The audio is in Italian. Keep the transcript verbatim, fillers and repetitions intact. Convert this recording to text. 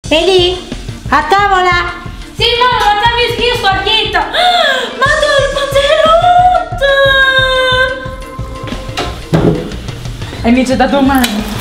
È lì? A tavola? Sì, mamma, ma dammi schifo a dietro. Ma il panzerotto! E invece da domani.